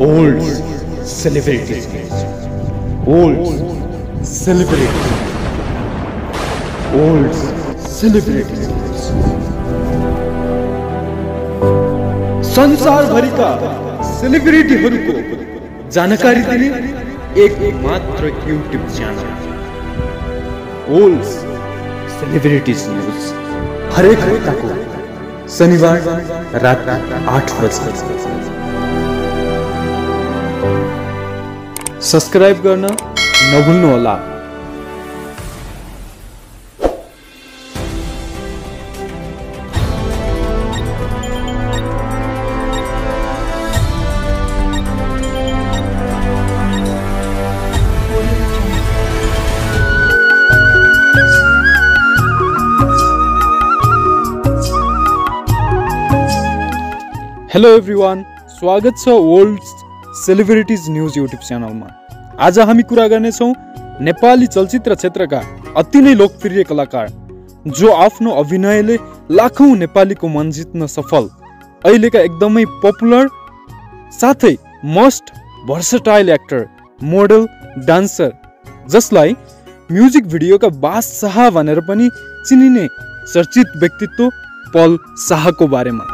old celebrities, old celebrities, old celebrities. संसार भरिका सेलिब्रिटीहरूको जानकारी दिने एक मात्र YouTube channel old celebrities news हरेक हप्ताको शनिबार रात 8 बजे सब्स्क्राइब गर्न नभुल्नु होला। हेलो एभ्रिवान, स्वागत छ ओल्ड सेलिब्रिटीज न्यूज यूट्यूब च्यानलमा। आज हामी कुरा गर्नेछौँ नेपाली चलचित्र क्षेत्रका अति नै लोकप्रिय कलाकार जो आफ्नो अभिनयले लाखौं नेपालीको मन जित्न सफल, अहिलेका एकदमै पपुलर साथै most versatile actor, model, dancer, जसलाई म्युजिक भिडियोका बादशाह भनेर पनि चिनिने चर्चित व्यक्तित्व पल शाहको बारेमा।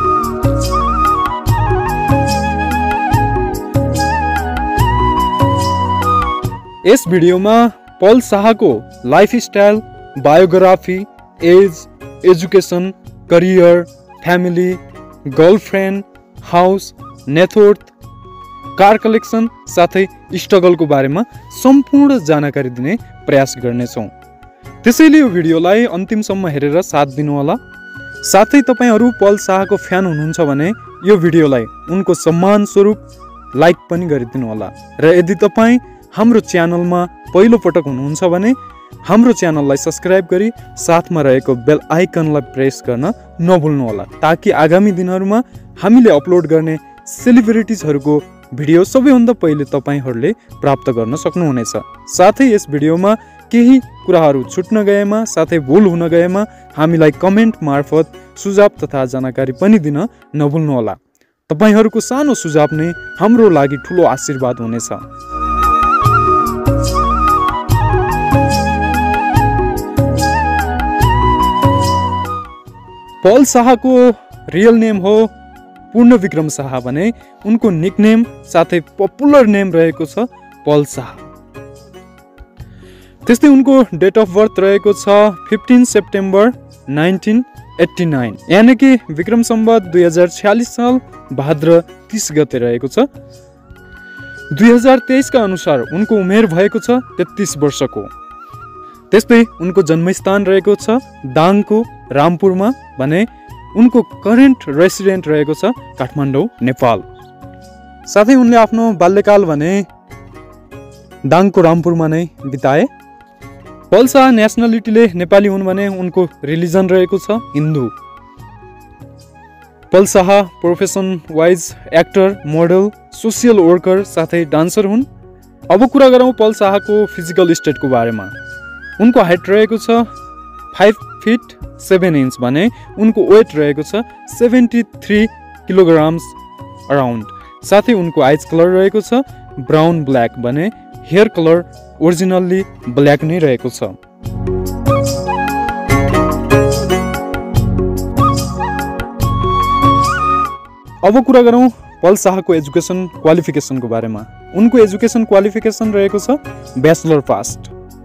यस भिडियोमा पल शाहको lifestyle, biography, age, education, career, family, girlfriend, house, net worth, car collection साथै स्ट्रगलको बारेमा सम्पूर्ण जानकारी दिने प्रयास गर्नेछौँ। त्यसैले यो भिडियोलाई अन्तिमसम्म हेरेर साथ दिनुहोला। साथै तपाईहरू पल शाहको फ्यान हुनुहुन्छ भने यो भिडियोलाई उनको सम्मान स्वरूप लाइक पनि गरिदिनु होला। र यदि तपाईँ हाम्रो च्यानलमा पहिलो पटक हुनुहुन्छ भने हाम्रो च्यानललाई सब्स्क्राइब गरी साथमा रहेको बेल आइकनलाई प्रेस गर्न नभुल्नु होला, ताकि आगामी दिनहरूमा हामीले अपलोड गर्ने सेलिब्रिटिजहरूको भिडियो सबैभन्दा पहिले तपाईहरूले प्राप्त गर्न सक्नुहुनेछ। साथै यस भिडियोमा केही कुराहरू छुट्न गएमा साथै भुल हुन गएमा हामीलाई कमेन्ट मार्फत सुझाव तथा जानकारी पनि दिन नभुल्नु होला। तपाईहरूको सानो सुझाव नै हाम्रो लागि ठुलो आशीर्वाद हुनेछ। पल शाहको रियल नेम हो पूर्ण विक्रम शाह भने उनको निकनेम साथै पपुलर नेम रहेको छ पल शाह। त्यस्तै उनको डेट अफ बर्थ रहेको छ 15 सेप्टेम्बर 1989, यानि कि विक्रम सम्वत 2046 साल भाद्र 30 गते रहेको छ। 2023 का अनुसार उनको उमेर भएको छ 33 वर्षको। त्यस्तै उनको जन्मस्थान रहेको छ दाङको रामपुरमा भने उनको करेन्ट रेसिडेन्ट रहेको छ काठमाडौँ, नेपाल। साथै उनले आफ्नो बाल्यकाल भने दाङको रामपुरमा नै बिताए। पल शाह नेसनालिटीले नेपाली हुन् भने उनको रिलिजन रहेको छ Hindu. Paul Shah profession wise actor, model, social worker साथै डान्सर हुन्। अब कुरा गरौँ पल शाहको फिजिकल स्टेटको बारेमा। उनको हाइट रहेको छ 5 फिट 7 इन्च भने उनको वेट रहेको छ 73 किलोग्राम्स अराउन्ड। साथै उनको आइज कलर रहेको छ ब्राउन ब्ल्याक भने हेयर कलर ओरिजिनल्ली ब्ल्याक नै रहेको छ। अब कुरा गरौँ पल शाहको एजुकेसन क्वालिफिकेसनको बारेमा। उनको एजुकेसन क्वालिफिकेसन रहेको छ ब्याचलर पास।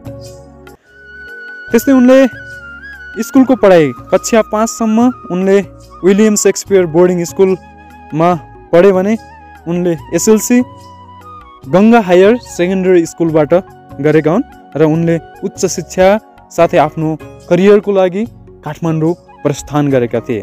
त्यस्तै उनले स्कुलको पढाइ कक्षा 5 सम्म उनले विलियम शेक्सपियर बोर्डिङ स्कुलमा पढे भने उनले एसएलसी गङ्गा हायर सेकेन्डरी स्कुलबाट गरेका हुन् र उनले उच्च शिक्षा साथै आफ्नो करियरको लागि काठमाडौँ प्रस्थान गरेका थिए।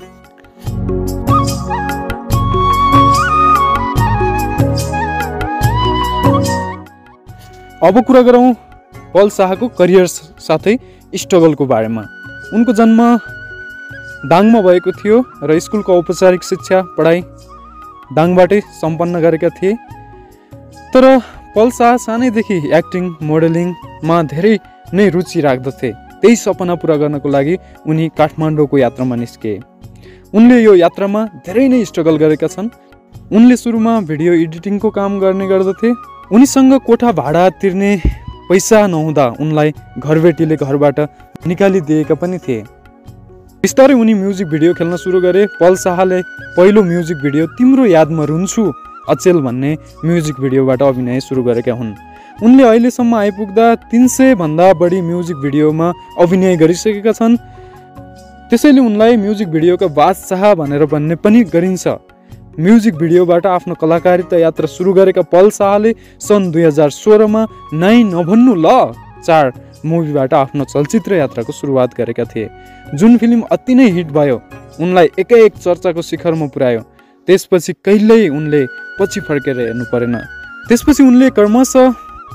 अब कुरा गरौँ पल शाहको करियर साथै स्ट्रगलको बारेमा। उनको जन्म दाङमा भएको थियो र स्कुलको औपचारिक शिक्षा पढाइ दाङबाटै सम्पन्न गरेका थिए। तर पल शाह सानैदेखि एक्टिङ, मोडलिङमा धेरै नै रुचि राख्दथे। त्यही सपना पूरा गर्नको लागि उनी काठमाडौँको यात्रामा निस्के। उनले यो यात्रामा धेरै नै स्ट्रगल गरेका छन्। उनले सुरुमा भिडियो एडिटिङको काम गर्ने गर्दथे। उनीसँग कोठा भाडा तिर्ने पैसा नहुँदा उनलाई घरबेटीले घरबाट निकालिदिएका पनि थिए। बिस्तारै उनी म्युजिक भिडियो खेल्न सुरु गरे। पल शाहले पहिलो म्युजिक भिडियो तिम्रो यादमा रुन्छु अचेल भन्ने म्युजिक भिडियोबाट अभिनय सुरु गरेका हुन्। उनले अहिलेसम्म आइपुग्दा 300 भन्दा बढी म्युजिक भिडियोमा अभिनय गरिसकेका छन्। त्यसैले उनलाई म्युजिक भिडियोका बादशाह भनेर भन्ने पनि गरिन्छ। म्युजिक भिडियोबाट आफ्नो कलाकारिता यात्रा सुरु गरेका पल शाहले सन् 2016 मा नाइ नभन्नु ल 4 मुभीबाट आफ्नो चलचित्र यात्राको सुरुवात गरेका थिए, जुन फिल्म अति नै हिट भयो, उनलाई एकै चर्चाको शिखरमा पुर्यायो। त्यसपछि कहिल्यै उनले पछि फर्केर हेर्नु परेन। त्यसपछि उनले क्रमशः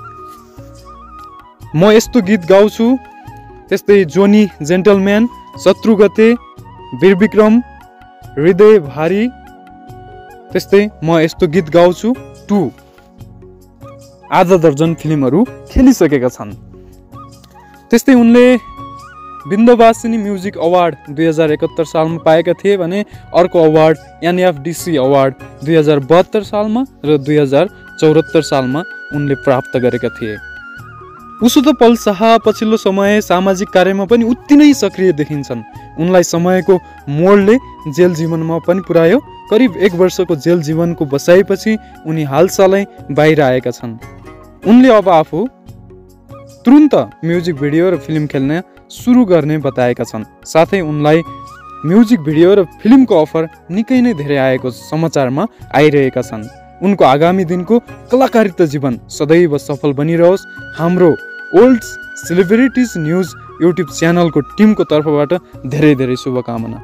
म यस्तो गीत गाउँछु, त्यस्तै जोनी जेन्टलम्यान, शत्रुगते, वीरविक्रम, हृदय भारी, त्यस्तै म यस्तो गीत गाउँछु 2 आधा दर्जन फिल्महरू खेलिसकेका छन्। त्यस्तै उनले विन्ध्यवासिनी म्युजिक अवार्ड 2071 सालमा पाएका थिए भने अर्को अवार्ड NFDC अवार्ड 2072 सालमा र 2074 सालमा उनले प्राप्त गरेका थिए। उसो त पल शाह पछिल्लो समय सामाजिक कार्यमा पनि उत्ति नै सक्रिय देखिन्छन्। उनलाई समयको मोडले जेल जीवनमा पनि पुर्यायो। करिब 1 वर्षको जेल जीवनको बसाइपछि उनी हालसालै बाहिर आएका छन्। उनले अब आफू तुरुन्त म्युजिक भिडियो र फिल्म खेल्न सुरु गर्ने बताएका छन्। साथै उनलाई म्युजिक भिडियो र फिल्मको अफर निकै नै धेरै आएको समाचारमा आइरहेका छन्। उनको आगामी दिनको कलाकारिता जीवन सदैव सफल बनिरहोस्। हाम्रो ओल्ड सेलिब्रिटिज न्युज युट्युब च्यानलको टिमको तर्फबाट धेरै धेरै शुभकामना।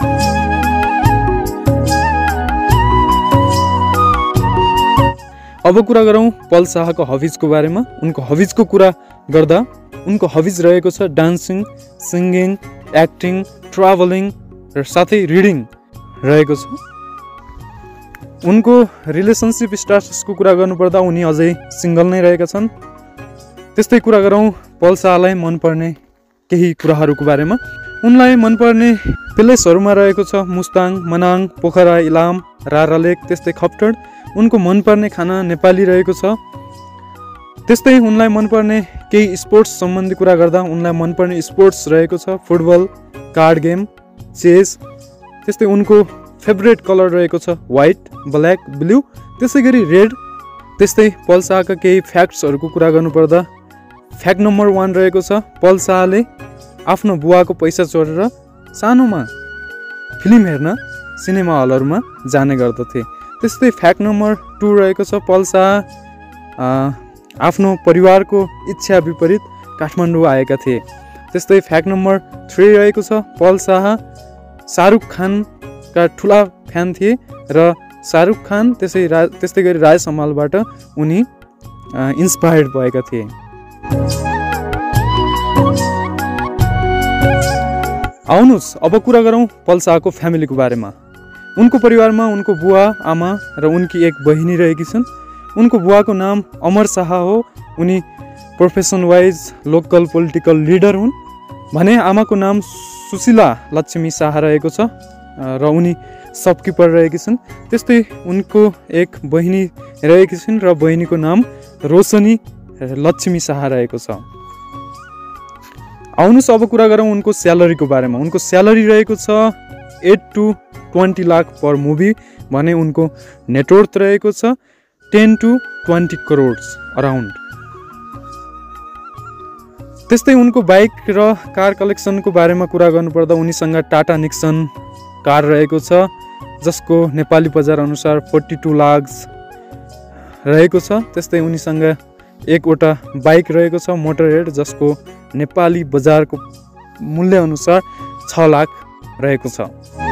अब कुरा गरौँ पल शाहको हबिजको बारेमा। उनको हबिजको कुरा गर्दा उनको हबिज रहेको छ डान्सिङ, सिङ्गिङ, एक्टिङ, ट्राभलिङ र साथै रिडिङ रहेको छ। उनको रिलेसनसिप स्टाटसको कुरा गर्नुपर्दा उनी अझै सिङ्गल नै रहेका छन्। त्यस्तै कुरा गरौँ पल शाहलाई मनपर्ने केही कुराहरूको बारेमा। उनलाई मनपर्ने प्लेसहरूमा रहेको छ मुस्ताङ, मनाङ, पोखरा, इलाम, रारालेक, त्यस्तै खप्टड। उनको मनपर्ने खाना नेपाली रहेको छ। त्यस्तै उनलाई मनपर्ने केही स्पोर्ट्स सम्बन्धी कुरा गर्दा उनलाई मनपर्ने स्पोर्ट्स रहेको छ फुटबल, कार्ड गेम, चेस। त्यस्तै उनको फेभरेट कलर रहेको छ व्हाइट, ब्ल्याक, ब्लू, त्यसै गरी रेड। त्यस्तै पल शाहका केही फ्याक्ट्सहरूको कुरा गर्नुपर्दा फ्याक्ट नम्बर 1 रहेको छ पल शाहले आफ्नो बुवाको पैसा चोरेर सानोमा फिल्म हेर्न सिनेमा हलहरूमा जाने गर्दथे। त्यस्तै फ्याक्ट नम्बर 2 रहेको छ पल शाह आफ्नो परिवारको इच्छा विपरीत काठमाडौँ आएका थिए। त्यस्तै फ्याक्ट नम्बर 3 रहेको छ पल शाह शाहरुख खानका ठुला फ्यान थिए र शाहरुख खान त्यस्तै गरी राज समालबाट उनी इन्स्पायर्ड भएका थिए। आउनुहोस् अब कुरा गरौँ पल शाहको फ्यामिलीको बारेमा। उनको परिवारमा उनको बुवा, आमा र उनकी एक बहिनी रहेकी छन्। उनको बुवाको नाम अमर शाह हो। उनी profession wise local political leader हुन् भने आमाको नाम सुशीला लक्ष्मी शाह रहेको छ र उनी सबकिपर रहेकी छन्। त्यस्तै उनको एक बहिनी रहेकी छिन् र बहिनीको नाम रोशनी लक्ष्मी शाह रहेको छ। आउनुहोस् अब कुरा गरौँ उनको स्यालेरीको बारेमा। उनको स्यालेरी रहेको छ 8 to 20 लाख पर मुभी भने उनको नेटवर्थ रहेको छ 10 to 20 करोड अराउन्ड। त्यस्तै उनको बाइक र कार कलेक्सनको बारेमा कुरा गर्नुपर्दा उनीसँग टाटा निक्सन कार रहेको छ जसको नेपाली बजार अनुसार 42 लाख रहेको छ। त्यस्तै उनीसँग एकवटा बाइक रहेको छ मोटरहेड जसको नेपाली बजारको मूल्य अनुसार 6 लाख रहेको छ।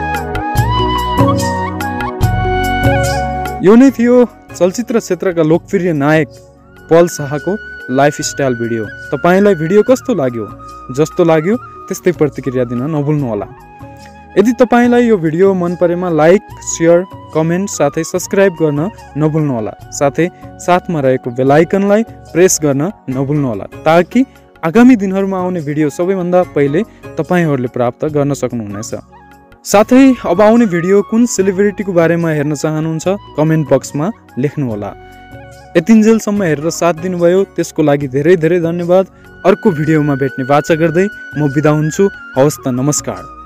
यो नै थियो चलचित्र क्षेत्रका लोकप्रिय नायक पल शाहको लाइफस्टाइल भिडियो। तपाईलाई भिडियो कस्तो लाग्यो? जस्तो लाग्यो त्यस्तै प्रतिक्रिया दिन नभुल्नुहोला। यदि तपाईलाई यो भिडियो मन परेमा लाइक, शेयर, कमेन्ट साथै सब्स्क्राइब गर्न नभुल्नुहोला। साथै साथमा रहेको बेल आइकनलाई प्रेस गर्न नभुल्नुहोला ताकि आगामी दिनहरूमा आउने भिडियो सबैभन्दा पहिले तपाईहरूले प्राप्त गर्न सक्नुहुनेछ। साथै अब आउने भिडियो कुन सेलिब्रिटीको बारेमा हेर्न चाहनुहुन्छ कमेन्ट बक्समा लेख्नुहोला। यतिन्जेलसम्म हेरेर साथ दिनुभयो त्यसको लागि धेरै धेरै धन्यवाद। अर्को भिडियोमा भेट्ने वाचा गर्दै म बिदा हुन्छु। हवस् त, नमस्कार।